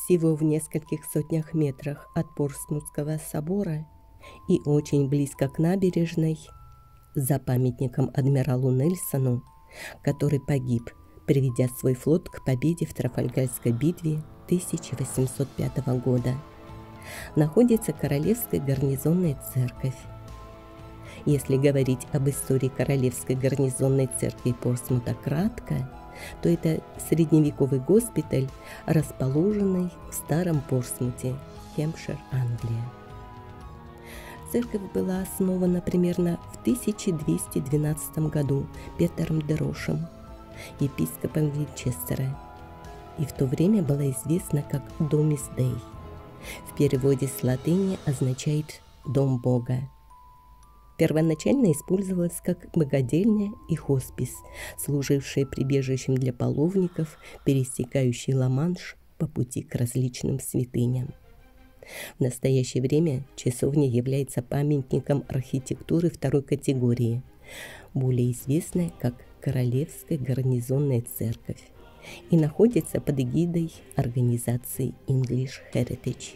всего в нескольких сотнях метрах от Портсмутского собора и очень близко к набережной, за памятником адмиралу Нельсону, который погиб, приведя свой флот к победе в Трафальгарской битве 1805 года, находится Королевская гарнизонная церковь. Если говорить об истории Королевской гарнизонной церкви Портсмута кратко, то это средневековый госпиталь, расположенный в Старом Портсмуте, Хэмпшир, Англия. Церковь была основана примерно в 1212 году Петером де Рошем, епископом Винчестера, и в то время была известна как Домис Дей. В переводе с латыни означает «дом Бога». Первоначально использовалась как богадельня и хоспис, служившие прибежищем для паломников, пересекающих Ла-Манш по пути к различным святыням. В настоящее время часовня является памятником архитектуры второй категории, более известная как Королевская гарнизонная церковь, и находится под эгидой организации English Heritage.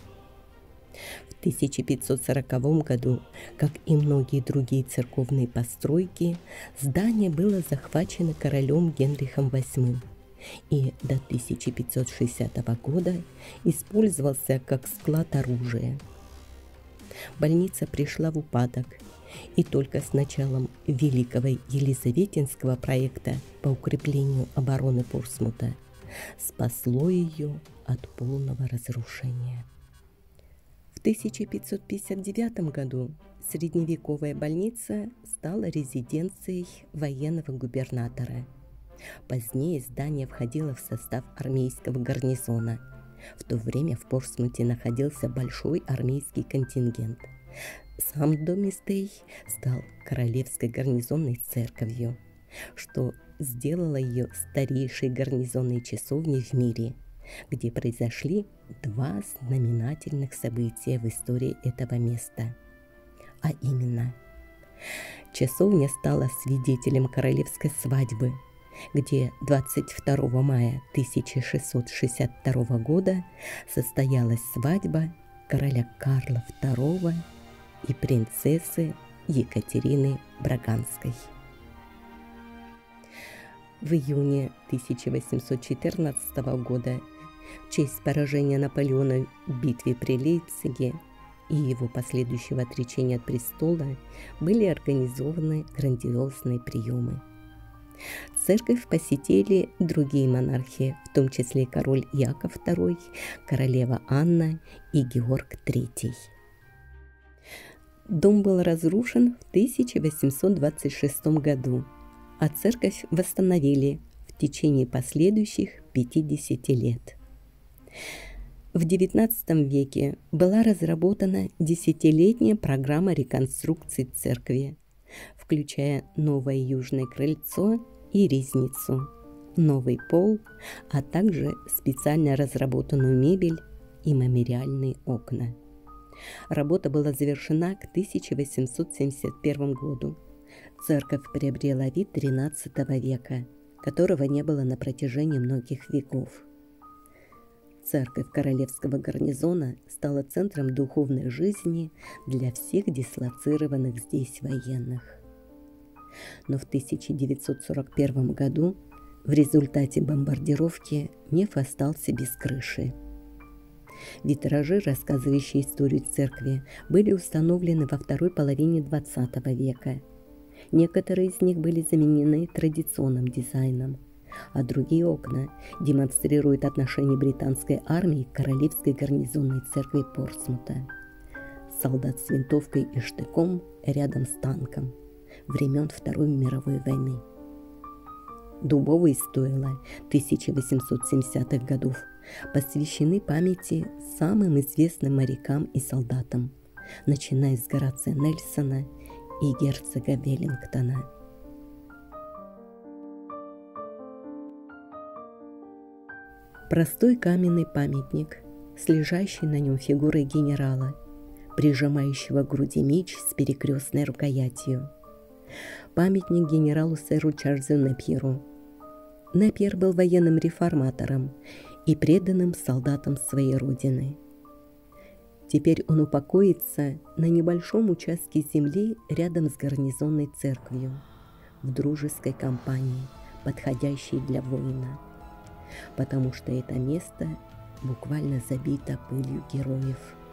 В 1540 году, как и многие другие церковные постройки, здание было захвачено королем Генрихом VIII и до 1560 года использовался как склад оружия. Больница пришла в упадок, и только с началом Великого Елизаветинского проекта по укреплению обороны Портсмута спасло ее от полного разрушения. В 1559 году средневековая больница стала резиденцией военного губернатора. Позднее здание входило в состав армейского гарнизона. В то время в Портсмуте находился большой армейский контингент. Сам Домис Дей стал Королевской гарнизонной церковью, что сделало ее старейшей гарнизонной часовней в мире, где произошли два знаменательных события в истории этого места. А именно, часовня стала свидетелем королевской свадьбы, где 22 мая 1662 года состоялась свадьба короля Карла II и принцессы Екатерины Браганской. В июне 1814 года в честь поражения Наполеона в битве при Лейпциге и его последующего отречения от престола были организованы грандиозные приемы. Церковь посетили другие монархи, в том числе король Яков II, королева Анна и Георг III. Дом был разрушен в 1826 году, а церковь восстановили в течение последующих 50 лет. В XIX веке была разработана десятилетняя программа реконструкции церкви, включая новое южное крыльцо и ризницу, новый пол, а также специально разработанную мебель и мемориальные окна. Работа была завершена к 1871 году. Церковь приобрела вид XIII века, которого не было на протяжении многих веков. Церковь Королевского гарнизона стала центром духовной жизни для всех дислоцированных здесь военных. Но в 1941 году в результате бомбардировки неф остался без крыши. Витражи, рассказывающие историю церкви, были установлены во второй половине XX века. Некоторые из них были заменены традиционным дизайном, а другие окна демонстрируют отношение британской армии к Королевской гарнизонной церкви Портсмута. Солдат с винтовкой и штыком рядом с танком времен Второй мировой войны. Дубовые стойла 1870-х годов посвящены памяти самым известным морякам и солдатам, начиная с Горация Нельсона и герцога Веллингтона. Простой каменный памятник с лежащей на нем фигурой генерала, прижимающего к груди меч с перекрестной рукоятью. Памятник генералу сэру Чарльзу Непьеру. Непьер был военным реформатором и преданным солдатам своей родины. Теперь он упокоится на небольшом участке земли рядом с гарнизонной церковью, в дружеской компании, подходящей для воина, потому что это место буквально забито пылью героев.